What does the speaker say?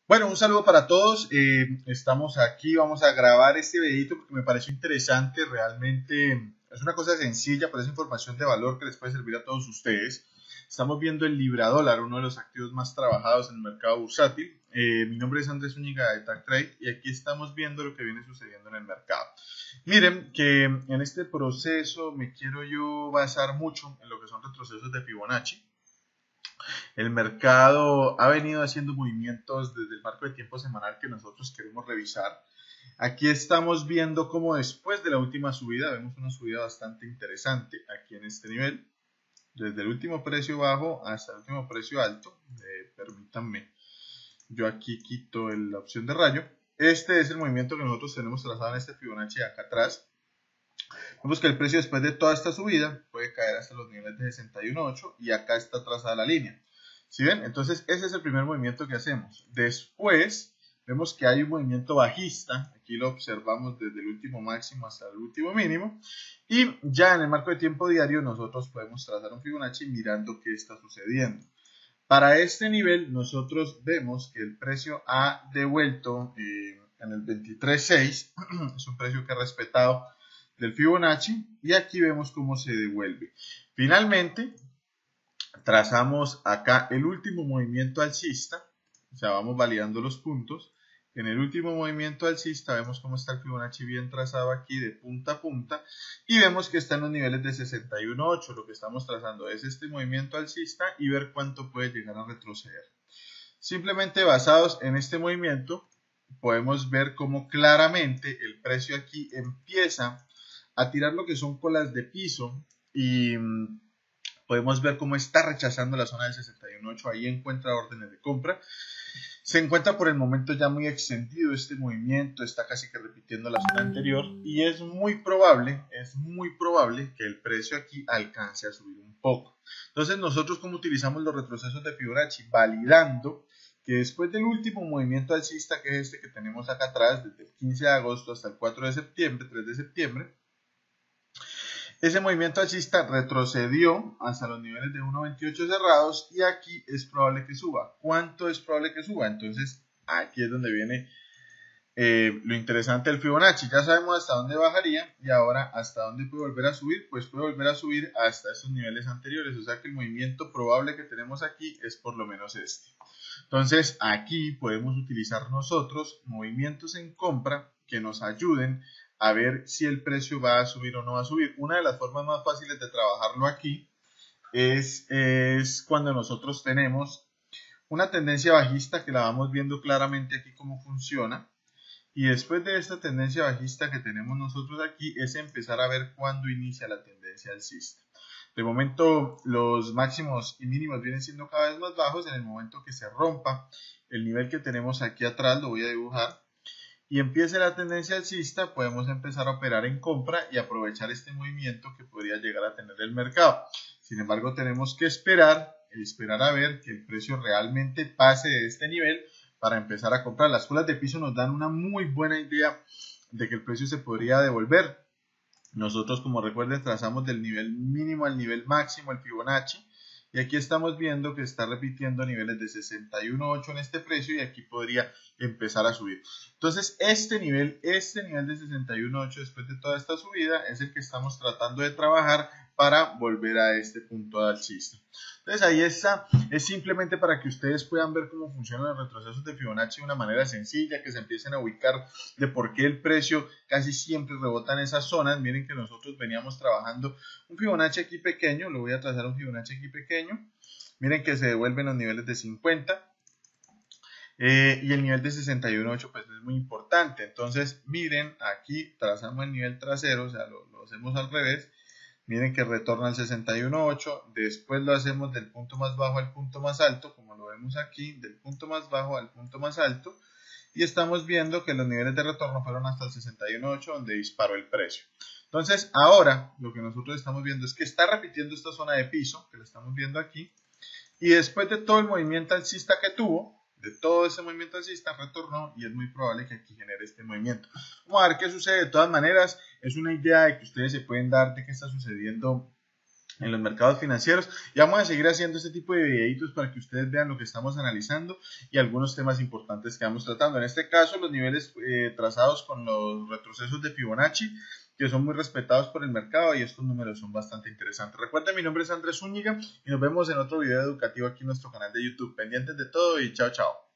Bueno, un saludo para todos. Estamos aquí, vamos a grabar este videito porque me pareció interesante. Realmente es una cosa sencilla, pero es información de valor que les puede servir a todos ustedes. Estamos viendo el Libra Dólar, uno de los activos más trabajados en el mercado bursátil. Mi nombre es Andrés Zúñiga de TagTrade y aquí estamos viendo lo que viene sucediendo en el mercado. Miren que en este proceso me quiero yo basar mucho en lo que son retrocesos de Fibonacci. El mercado ha venido haciendo movimientos desde el marco de tiempo semanal que nosotros queremos revisar. Aquí estamos viendo cómo después de la última subida, vemos una subida bastante interesante aquí en este nivel, desde el último precio bajo hasta el último precio alto. Permítanme, yo aquí quito la opción de rayo. Este es el movimiento que nosotros tenemos trazado en este Fibonacci de acá atrás. Vemos que el precio después de toda esta subida puede caer hasta los niveles de 61.8 y acá está trazada la línea. ¿Sí ven? Entonces ese es el primer movimiento que hacemos. Después vemos que hay un movimiento bajista. Aquí lo observamos desde el último máximo hasta el último mínimo. Y ya en el marco de tiempo diario nosotros podemos trazar un Fibonacci mirando qué está sucediendo. Para este nivel nosotros vemos que el precio ha devuelto en el 23.6. Es un precio que ha respetado del Fibonacci y aquí vemos cómo se devuelve. Finalmente trazamos acá el último movimiento alcista, o sea, vamos validando los puntos. En el último movimiento alcista vemos cómo está el Fibonacci bien trazado aquí de punta a punta y vemos que está en los niveles de 61.8. Lo que estamos trazando es este movimiento alcista y ver cuánto puede llegar a retroceder. Simplemente basados en este movimiento podemos ver cómo claramente el precio aquí empieza a tirar lo que son colas de piso y podemos ver cómo está rechazando la zona del 61.8, ahí encuentra órdenes de compra. Se encuentra por el momento ya muy extendido este movimiento, está casi que repitiendo la zona anterior y es muy probable que el precio aquí alcance a subir un poco. Entonces nosotros cómo utilizamos los retrocesos de Fibonacci, validando que después del último movimiento alcista, que es este que tenemos acá atrás, desde el 15 de agosto hasta el 4 de septiembre, 3 de septiembre, ese movimiento alcista retrocedió hasta los niveles de 1.28 cerrados y aquí es probable que suba. ¿Cuánto es probable que suba? Entonces aquí es donde viene lo interesante del Fibonacci. Ya sabemos hasta dónde bajaría y ahora hasta dónde puede volver a subir. Pues puede volver a subir hasta esos niveles anteriores. O sea que el movimiento probable que tenemos aquí es por lo menos este. Entonces aquí podemos utilizar nosotros movimientos en compra que nos ayuden a ver si el precio va a subir o no va a subir. Una de las formas más fáciles de trabajarlo aquí es cuando nosotros tenemos una tendencia bajista que la vamos viendo claramente aquí cómo funciona. Y después de esta tendencia bajista que tenemos nosotros aquí es empezar a ver cuándo inicia la tendencia alcista. De momento los máximos y mínimos vienen siendo cada vez más bajos. En el momento que se rompa el nivel que tenemos aquí atrás, lo voy a dibujar, y empiece la tendencia alcista, podemos empezar a operar en compra y aprovechar este movimiento que podría llegar a tener el mercado. Sin embargo, tenemos que esperar a ver que el precio realmente pase de este nivel para empezar a comprar. Las colas de piso nos dan una muy buena idea de que el precio se podría devolver. Nosotros, como recuerden, trazamos del nivel mínimo al nivel máximo el Fibonacci. Y aquí estamos viendo que está repitiendo niveles de 61.8 en este precio y aquí podría empezar a subir. Entonces este nivel de 61.8 después de toda esta subida es el que estamos tratando de trabajar para volver a este punto alcista. Entonces ahí está, es simplemente para que ustedes puedan ver cómo funcionan los retrocesos de Fibonacci de una manera sencilla, que se empiecen a ubicar de por qué el precio casi siempre rebota en esas zonas. Miren que nosotros veníamos trabajando un Fibonacci aquí pequeño, lo voy a trazar un Fibonacci aquí pequeño. Miren que se devuelven los niveles de 50 y el nivel de 61.8 pues es muy importante. Entonces miren, aquí trazamos el nivel trasero, o sea lo hacemos al revés. Miren que retorna al 61.8, después lo hacemos del punto más bajo al punto más alto, como lo vemos aquí, del punto más bajo al punto más alto, y estamos viendo que los niveles de retorno fueron hasta el 61.8, donde disparó el precio. Entonces, ahora lo que nosotros estamos viendo es que está repitiendo esta zona de piso, que lo estamos viendo aquí, y después de todo el movimiento alcista que tuvo, de todo ese movimiento alcista, retornó y es muy probable que aquí genere este movimiento. Vamos a ver qué sucede. De todas maneras, es una idea de que ustedes se pueden dar de qué está sucediendo en los mercados financieros, y vamos a seguir haciendo este tipo de videitos para que ustedes vean lo que estamos analizando y algunos temas importantes que vamos tratando. En este caso, los niveles trazados con los retrocesos de Fibonacci, que son muy respetados por el mercado, y estos números son bastante interesantes. Recuerden, mi nombre es Andrés Zúñiga y nos vemos en otro video educativo aquí en nuestro canal de YouTube. Pendientes de todo y chao, chao.